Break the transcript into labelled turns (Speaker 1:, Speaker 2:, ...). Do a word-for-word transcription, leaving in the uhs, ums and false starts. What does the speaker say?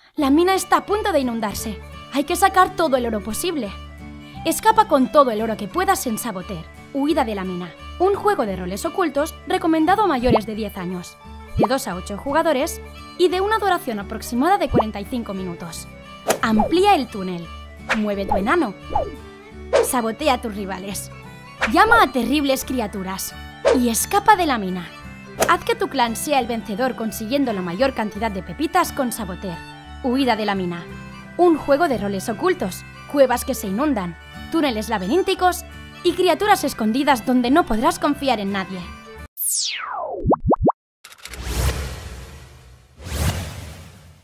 Speaker 1: La mina está a punto de inundarse. Hay que sacar todo el oro posible. Escapa con todo el oro que puedas en Saboteur. Huida de la mina. Un juego de roles ocultos recomendado a mayores de diez años, de dos a ocho jugadores y de una duración aproximada de cuarenta y cinco minutos. Amplía el túnel. Mueve tu enano. Sabotea a tus rivales. Llama a terribles criaturas. Y escapa de la mina. Haz que tu clan sea el vencedor consiguiendo la mayor cantidad de pepitas con Saboteur. Huida de la mina. Un juego de roles ocultos, cuevas que se inundan, túneles laberínticos y criaturas escondidas donde no podrás confiar en nadie.